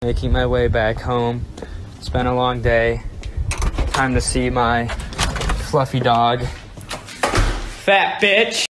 Making my way back home. It's been a long day. Time to see my fluffy dog. Fat bitch!